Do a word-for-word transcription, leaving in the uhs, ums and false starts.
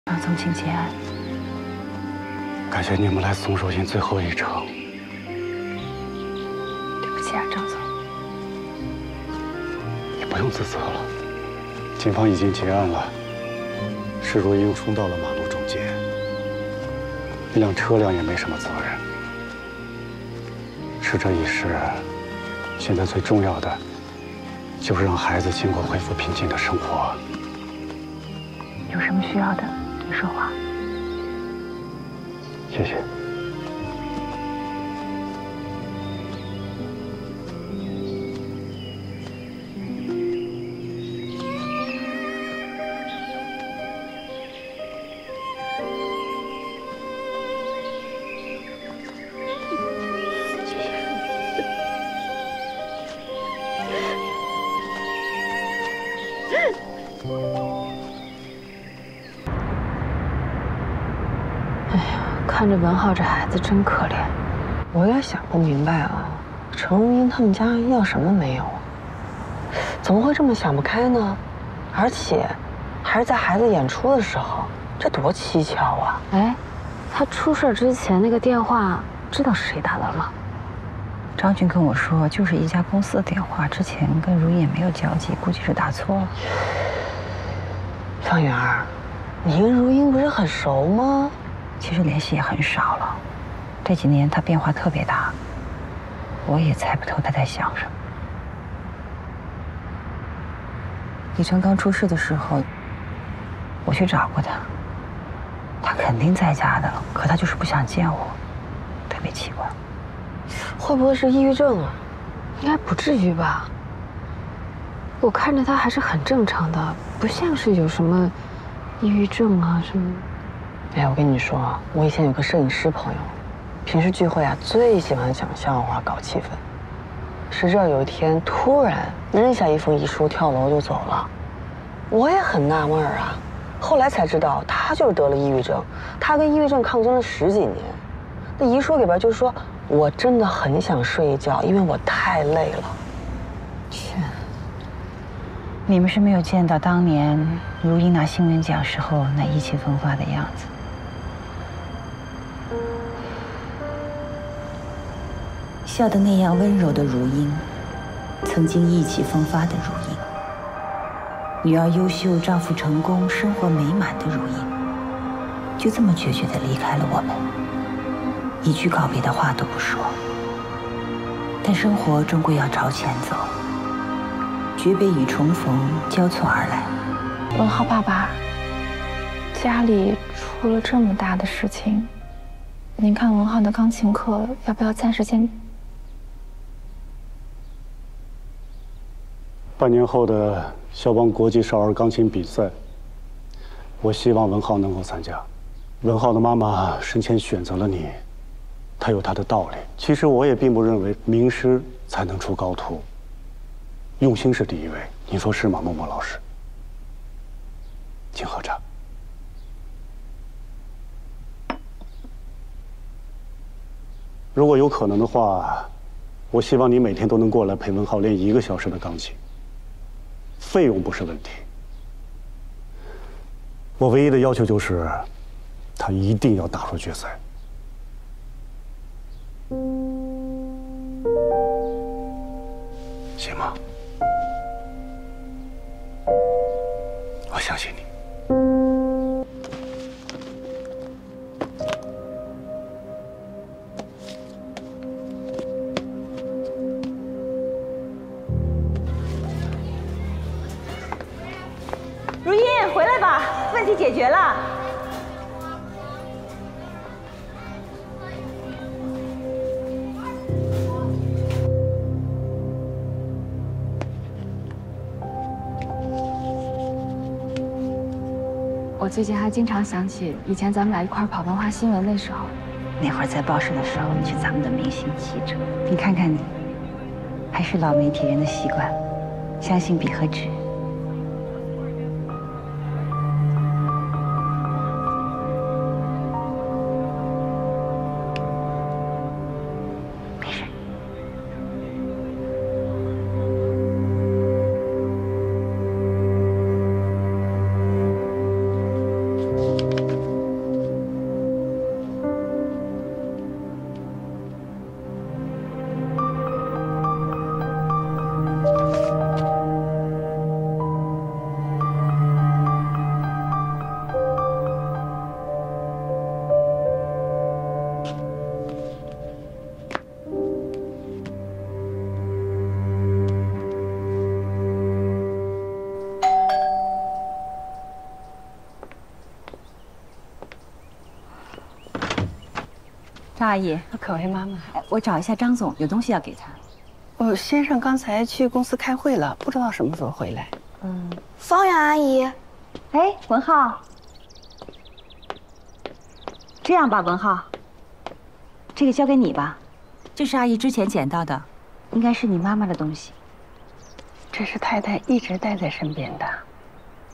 张总，请节哀。 感谢你们来送寿星最后一程。 对不起啊，张总。 你不用自责了，警方已经结案了。施如英冲到了马路中间，那辆车辆也没什么责任。逝者已逝，现在最重要的就是让孩子尽快恢复平静的生活。 有什么需要的，你说话。 谢谢。 看着文浩这孩子真可怜， 我也想不明白啊，程如英他们家要什么没有啊？怎么会这么想不开呢？而且还是在孩子演出的时候，这多蹊跷啊！ 哎，他出事之前那个电话，知道是谁打的吗？ 张军跟我说，就是一家公司的电话，之前跟如英也没有交集，估计是打错了。 方圆儿，你跟如英不是很熟吗？ 其实联系也很少了，这几年他变化特别大，我也猜不透他在想什么。李晨刚出事的时候，我去找过他，他肯定在家的，可他就是不想见我，特别奇怪。 会不会是抑郁症啊？ 应该不至于吧？我看着他还是很正常的，不像是有什么抑郁症啊什么。 哎，我跟你说，我以前有个摄影师朋友，平时聚会啊最喜欢讲笑话搞气氛。谁知道有一天突然扔下一封遗书跳楼就走了，我也很纳闷啊。后来才知道他就是得了抑郁症，他跟抑郁症抗争了十几年。那遗书里边就说，我真的很想睡一觉，因为我太累了。 天，你们是没有见到当年如英拿新闻奖时候那意气风发的样子。 笑得那样温柔的如英，曾经意气风发的如英，女儿优秀，丈夫成功，生活美满的如英，就这么决绝地离开了我们，一句告别的话都不说。但生活终归要朝前走，诀别与重逢交错而来。 文浩爸爸，家里出了这么大的事情，您看文浩的钢琴课要不要暂时先？ 半年后的肖邦国际少儿钢琴比赛，我希望文浩能够参加。文浩的妈妈生前选择了你，她有她的道理。其实我也并不认为名师才能出高徒，用心是第一位。你说是吗，默默老师？请喝茶。如果有可能的话，我希望你每天都能过来陪文浩练一个小时的钢琴。费用不是问题，我唯一的要求就是，他一定要打入决赛。行吗？我相信你。 如英，回来吧，问题解决了。 我最近还经常想起以前咱们俩一块跑文化新闻那时候。 那会儿在报社的时候，你是咱们的明星记者，你看看你，还是老媒体人的习惯，相信笔和纸。 张阿姨， 可为妈妈， 哎，我找一下张总，有东西要给他。 哦，先生刚才去公司开会了，不知道什么时候回来。 嗯， 方圆阿姨， 哎，文浩，这样吧，文浩，这个交给你吧，这是阿姨之前捡到的，应该是你妈妈的东西。 这是太太一直带在身边的。